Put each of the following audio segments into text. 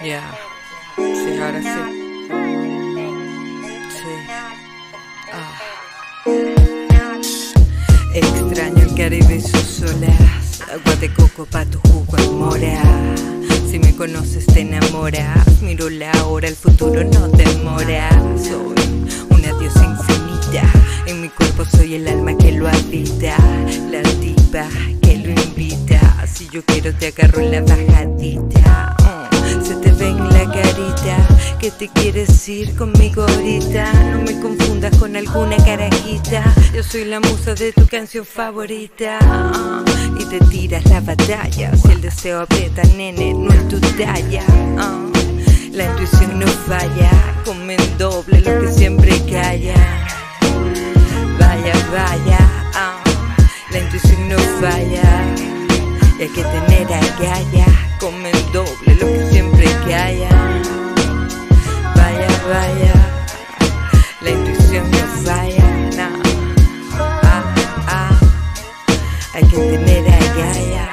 Ya, sí, ahora sí. Sí. Extraño el Caribe y sus olas, agua de coco pa' tu jugo en mora. Si me conoces te enamoras, miro la hora, el futuro no demora. Soy una diosa infinita, en mi cuerpo soy el alma que lo habita, la tipa que lo invita. Si yo quiero te agarro en la bajadita. Se te ve en la carita que te quieres ir conmigo ahorita. No me confundas con alguna carajita, yo soy la musa de tu canción favorita. Y te tiras la batalla, si el deseo aprieta, nene, no es tu talla. La intuición no falla, come en doble lo que siempre calla. Vaya, vaya, la intuición no falla, y hay que tener agallas, come en doble lo que siempre calla. Vaya, vaya, la intuición no falla, no. Hay que tener agallas.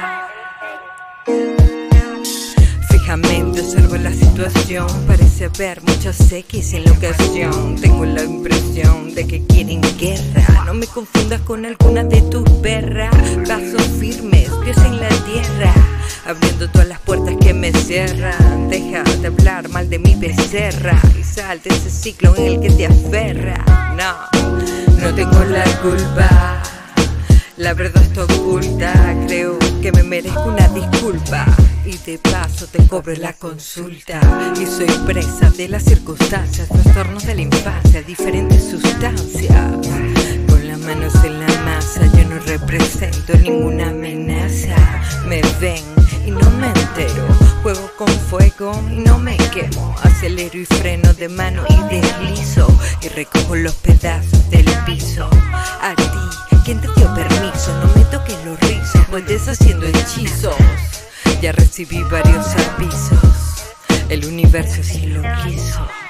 Fijamente observo la situación, parece haber muchas X en la ocasión. Tengo la impresión de que quieren guerra, no me confundas con alguna de tus perras. Pasos firmes, pies en la tierra, abriendo todas las puertas que me cierran. Deja de hablar mal de mi becerra y sal de ese ciclo en el que te aferra. No tengo la culpa, la verdad está oculta, creo que me merezco una disculpa. Y de paso te cobro la consulta. Y soy presa de las circunstancias, trastornos de la infancia, diferentes sustancias. Con las manos en la masa, yo no represento ninguna amenaza. Me ven y no me entero, juego con fuego y no me quemo. Acelero y freno de mano y deslizo, y recojo los pedazos del piso. A ti, ¿quién te dio permiso? No me toques los rizos, pues deshaciendo hechizos. Ya recibí varios avisos, el universo sí lo quiso.